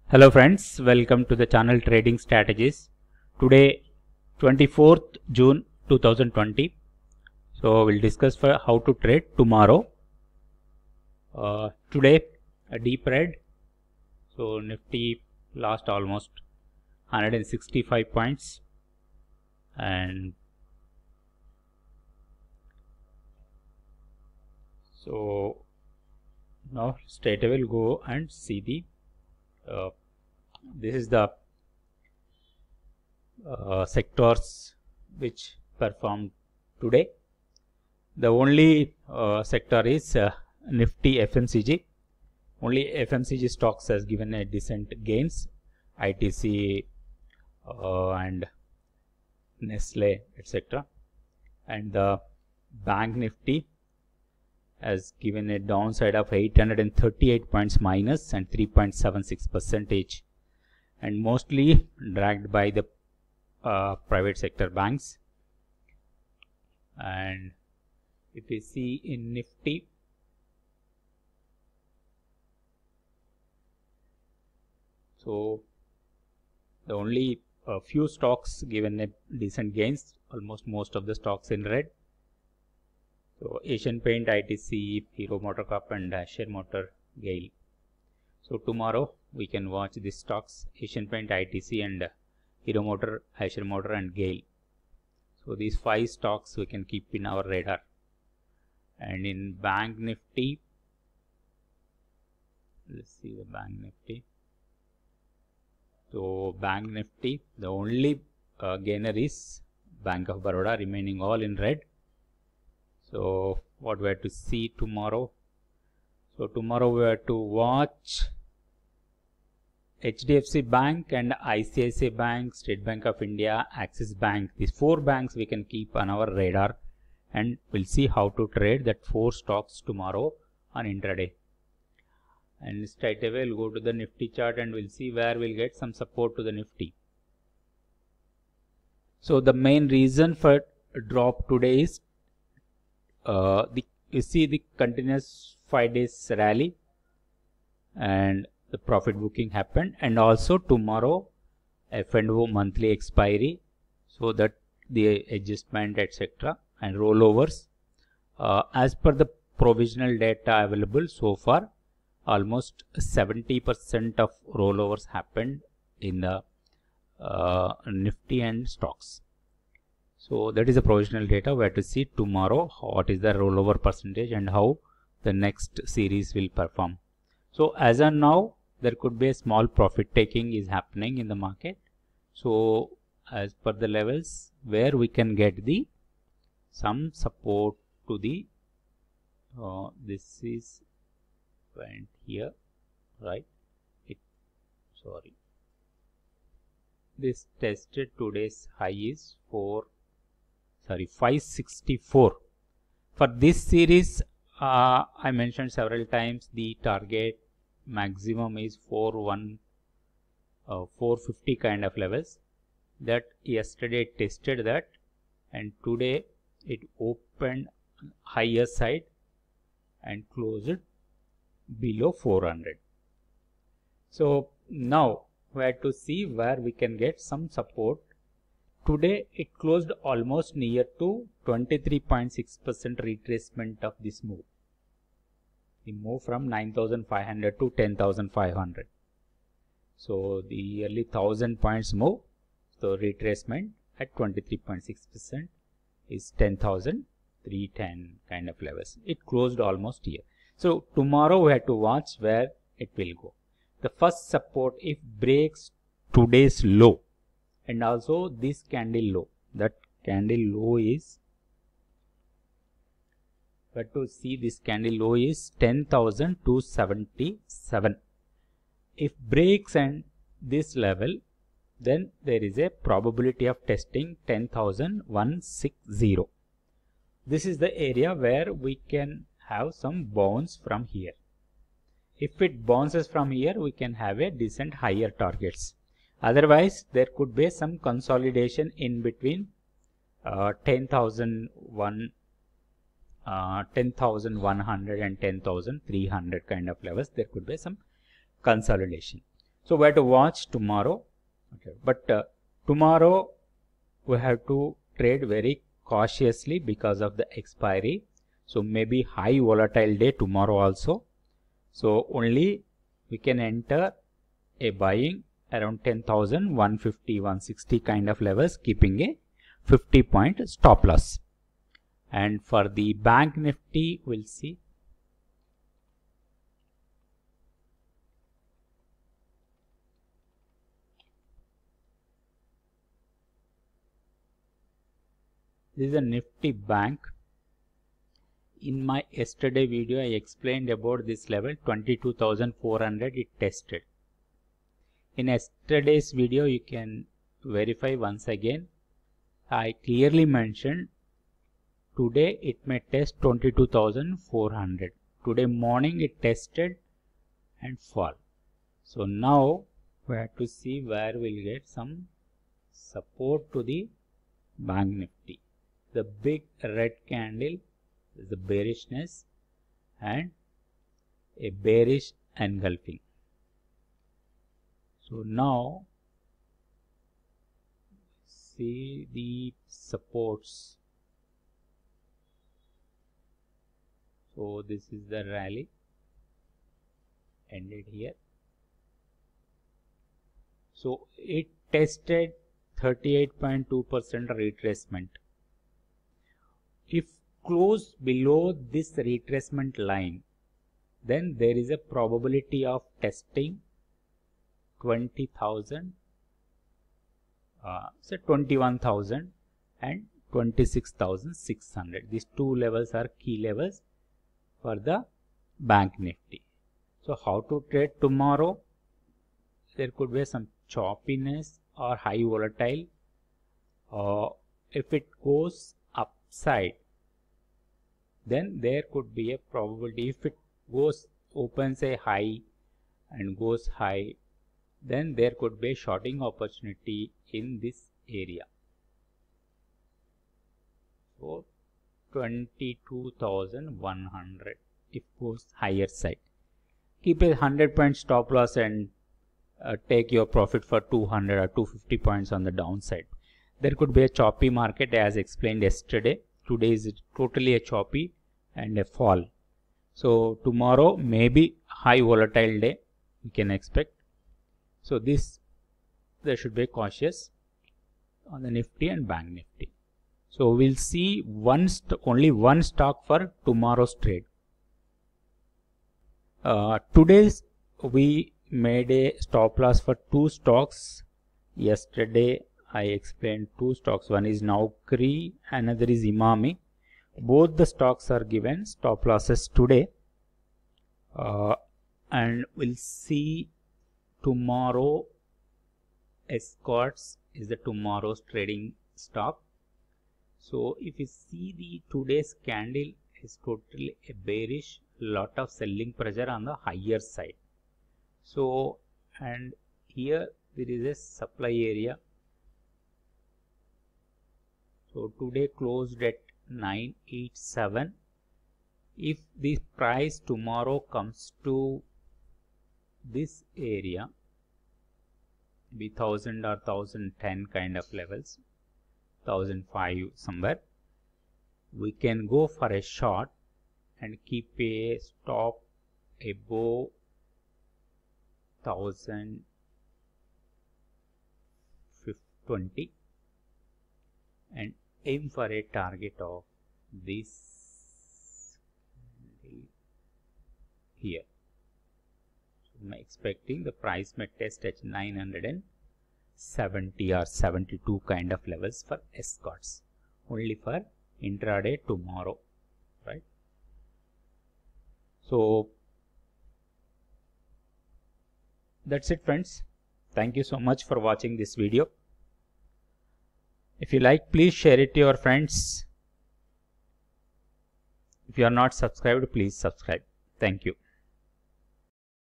Hello friends, welcome to the channel Trading Strategies. Today 24th June 2020. So we'll discuss for how to trade tomorrow. Today a deep red. So Nifty lost almost 165 points, and so now straight away we'll go and see the this is the sectors which performed today. The only sector is Nifty FMCG. Only FMCG stocks has given a decent gains, ITC and Nestle, etc. And the Bank Nifty has given a downside of 838 points minus and 3.76%, and mostly dragged by the private sector banks. And if we see in Nifty, so the only few stocks given a decent gains, almost most of the stocks in red. So Asian Paint, ITC, Hero MotoCorp and Eicher Motor, GAIL. So tomorrow we can watch these stocks: Asian Paint, ITC and Hero Motor, Eicher Motor and GAIL. So these 5 stocks we can keep in our radar. And in Bank Nifty, let's see the Bank Nifty. So Bank Nifty, the only gainer is Bank of Baroda, remaining all in red. So what we have to see tomorrow? So tomorrow we have to watch HDFC Bank and ICICI Bank, State Bank of India, Axis Bank. These 4 banks we can keep on our radar, and we'll see how to trade that 4 stocks tomorrow on intraday. And straight away we'll go to the Nifty chart and we'll see where we'll get some support to the Nifty. So the main reason for drop today is you see the continuous 5 days rally and the profit booking happened, and also tomorrow F&O monthly expiry, so that the adjustment etc. and rollovers, as per the provisional data available so far, almost 70% of rollovers happened in the Nifty and stocks. So that is the provisional data. We have to see tomorrow what is the rollover percentage and how the next series will perform. So as of now, there could be a small profit taking is happening in the market. So as per the levels where we can get the some support to the this is went here, right? This tested today's high is 564. For this series, I mentioned several times the target maximum is 450 kind of levels. That yesterday tested that, and today it opened higher side and closed below 400. So now we have to see where we can get some support. Today it closed almost near to 23.6% retracement of this move. The move from 9,500 to 10,500. So the yearly 1000 points move. So retracement at 23.6% is 10,310 kind of levels. It closed almost here. So tomorrow we have to watch where it will go. The first support, if breaks today's low and also this candle low, that candle low is, but to see this candle low is 10,277. If breaks and this level, then there is a probability of testing 10,160. This is the area where we can have some bounce from here. If it bounces from here, we can have a decent higher targets. Otherwise, there could be some consolidation in between 10,100 and 10,300 kind of levels. There could be some consolidation. So we have to watch tomorrow. Okay. But tomorrow we have to trade very cautiously because of the expiry. So maybe high volatile day tomorrow also. So only we can enter a buying around 10,150, 160 kind of levels, keeping a 50-point stop loss. And for the Bank Nifty, we'll see. This is a Nifty Bank. In my yesterday video, I explained about this level 22,400 it tested. In yesterday's video, you can verify once again. I clearly mentioned today it may test 22,400. Today morning it tested and fall. So now we have to see where we'll get some support to the Bank Nifty. The big red candle is the bearishness and a bearish engulfing. So now see the supports. So this is the rally ended here. So it tested 38.2% retracement. If close below this retracement line, then there is a probability of testing 20,000, so 21,000 and 26,600. These two levels are key levels for the Bank Nifty. So how to trade tomorrow? There could be some choppiness or high volatile. If it goes upside, then there could be a probability. If it goes opens a high and goes high, then there could be a shorting opportunity in this area. So 22,100 if goes higher side. Keep a 100-point stop loss and take your profit for 200 or 250 points on the downside. There could be a choppy market as explained yesterday. Today is totally a choppy and a fall. So tomorrow maybe high volatile day we can expect. So this there should be cautious on the Nifty and Bank Nifty. So we'll see only one stock for tomorrow's trade. Today's we made a stop loss for two stocks. Yesterday I explained two stocks. One is Naukri, another is Emami. Both the stocks are given stop losses today. And we'll see tomorrow. Escorts is the tomorrow's trading stock. So if you see the today's candle is totally a bearish, lot of selling pressure on the higher side. So and here there is a supply area. So today closed at 987. If the price tomorrow comes to this area, be 1000 or 1010 kind of levels, 1005 somewhere, we can go for a short and keep a stop above 1020 and aim for a target of this here. So I'm expecting the price may test at 970 or 72 kind of levels for Escorts, only for intraday tomorrow, right? So that's it, friends. Thank you so much for watching this video. If you like, please share it to your friends. If you are not subscribed, please subscribe. Thank you.